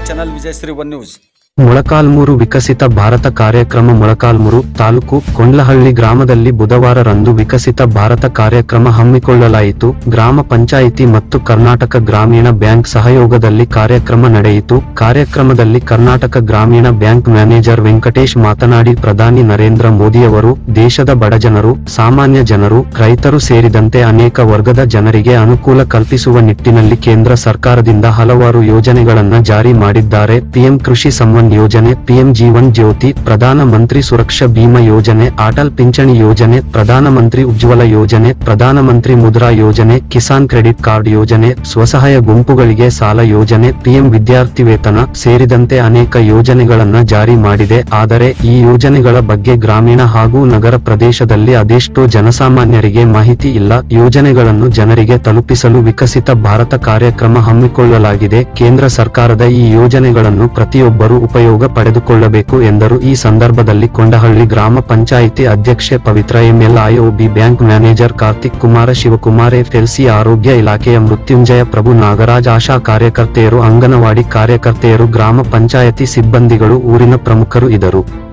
Channel Vijayashri one news. Molakalmuru Viksit Bharat ಕಾರ್ಯಕ್ರಮ. ಮೊಳಕಾಲ್ಮೂರು ತಾಲೂಕು ಕೊಂಡ್ಲಹಳ್ಳಿ ಗ್ರಾಮದಲ್ಲಿ ಬುಧವಾರರಂದು ವಿಕಸಿತ ಭಾರತ ಕಾರ್ಯಕ್ರಮ ಹಮ್ಮಿಕೊಳ್ಳಲಾಯಿತು. ಗ್ರಾಮ ಪಂಚಾಯಿತಿ ಮತ್ತು ಕರ್ನಾಟಕ ಗ್ರಾಮೀಣ ಬ್ಯಾಂಕ್ ಸಹಯೋಗದಲ್ಲಿ ಕಾರ್ಯಕ್ರಮ ನಡೆಯಿತು. ಕಾರ್ಯಕ್ರಮದಲ್ಲಿ ಕರ್ನಾಟಕ ಗ್ರಾಮೀಣ ಬ್ಯಾಂಕ್ ಮ್ಯಾನೇಜರ್ ವೆಂಕಟೇಶ್ ಮಾತನಾಡಿ, ಪ್ರಧಾನಿ ನರೇಂದ್ರ ಮೋದಿಯವರು ದೇಶದ ಬಡಜನರು, ಸಾಮಾನ್ಯ ಜನರು, ರೈತರು ಸೇರಿದಂತೆ ಅನೇಕ ವರ್ಗದ ಜನರಿಗೆ ಅನುಕೂಲ ಕಲ್ಪಿಸುವ ನಿಟ್ಟಿನಲ್ಲಿ ಕೇಂದ್ರ ಸರ್ಕಾರದಿಂದ ಹಲವಾರು ಯೋಜನೆಗಳನ್ನು ಜಾರಿ ಮಾಡಿದ್ದಾರೆ. ಪಿಎಂ ಕೃಷಿ ಸಮ್ಮಾನ್ ಯೋಜನೆ, ಪಿಎಂ ಜೀವನ್ ಜ್ಯೋತಿ, ಪ್ರಧಾನ ಮಂತ್ರಿ ಸುರಕ್ಷಾ ಬಿಮಾ ಯೋಜನೆ, ಅಟಲ್ ಪಿಂಚಣಿ ಯೋಜನೆ, ಪ್ರಧಾನ ಮಂತ್ರಿ ಉಜ್ವಲ ಯೋಜನೆ, ಪ್ರಧಾನ ಮಂತ್ರಿ ಮುದ್ರಾ ಯೋಜನೆ, ಕಿಸಾನ್ ಕ್ರೆಡಿಟ್ ಕಾರ್ಡ್ ಯೋಜನೆ, ಸ್ವಸಹಾಯ ಗುಂಪುಗಳಿಗೆ ಸಾಲ ಯೋಜನೆ, ಪಿಎಂ ವಿದ್ಯಾರ್ಥಿ ವೇತನ ಸೇರಿದಂತೆ ಅನೇಕ ಯೋಜನೆಗಳನ್ನ ಜಾರಿ ಮಾಡಿದೆ. ಆದರೆ ಈ ಯೋಜನೆಗಳ ಬಗ್ಗೆ ಗ್ರಾಮೀಣ ಹಾಗೂ ನಗರ ಪ್ರದೇಶದಲ್ಲಿ ಅದೆಷ್ಟೋ ಜನಸಾಮಾನ್ಯರಿಗೆ ಮಾಹಿತಿ ಇಲ್ಲ. ಯೋಜನೆಗಳನ್ನು ಜನರಿಗೆ ತಲುಪಿಸಲು ವಿಕಸಿತ ಭಾರತ ಕಾರ್ಯಕ್ರಮ ಹಮ್ಮಿಕೊಳ್ಳಲಾಗಿದೆ. ಕೇಂದ್ರ ಸರ್ಕಾರದ ಈ ಯೋಜನೆಗಳನ್ನು ಪ್ರತಿಯೊಬ್ಬರು ಉಪಯೋಗ ಪಡೆದುಕೊಳ್ಳಬೇಕು ಎಂದರು. ಈ ಸಂದರ್ಭದಲ್ಲಿ ಕೊಂಡಹಳ್ಳಿ ಗ್ರಾಮ ಪಂಚಾಯಿತಿ ಅಧ್ಯಕ್ಷೆ Pavithra, MLIOB bank manager Karthik Kumara, Shivakumar, FLC ಆರೋಗ್ಯ ಇಲಾಖೆಯ ಮೃತ್ಯುಂಜಯ ಪ್ರಭು, ನಾಗರಾಜ್, ಆಶಾ ಕಾರ್ಯಕರ್ತೆಯರು, ಅಂಗನವಾಡಿ ಕಾರ್ಯಕರ್ತೆಯರು, ಗ್ರಾಮ ಪಂಚಾಯಿತಿ ಸಿಬ್ಬಂದಿಗಳು, ಊರಿನ ಪ್ರಮುಖರು ಇದ್ದರು.